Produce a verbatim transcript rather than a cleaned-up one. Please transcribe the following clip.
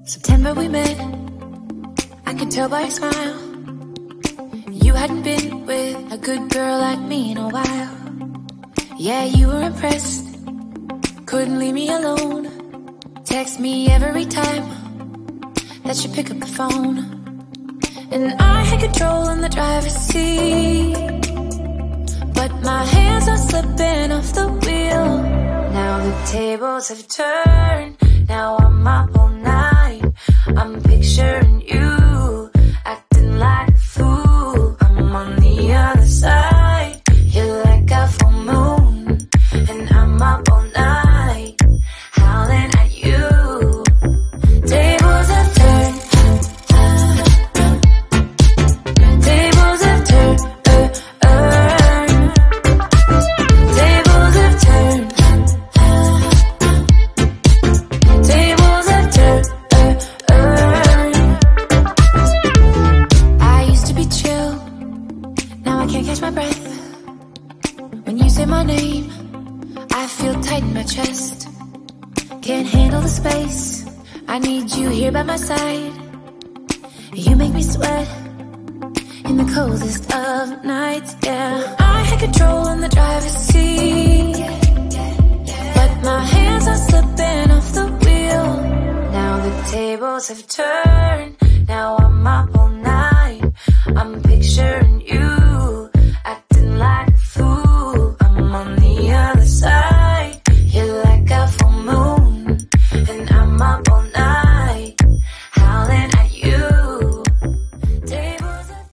September we met, I could tell by your smile. You hadn't been with a good girl like me in a while. Yeah, you were impressed, couldn't leave me alone. Text me every time that you pick up the phone. And I had control in the driver's seat, but my hands are slipping off the wheel. Now the tables have turned, now I'm up all night. I'm picturing you, acting like a fool. I'm on the other side, you're like a full moon, and I'm up all night, howling at you. Tables have turned, tables have turned, uh, uh. Tables have turned, tables have turned, uh, uh. I used to be chill, now I can't catch my breath. When you say my name, I feel tight in my chest. Can't handle the space, I need you here by my side. You make me sweat in the coldest of nights, yeah. I had control in the driver's seat, but my hands are slipping off the wheel. Now the tables have turned, now I'm up all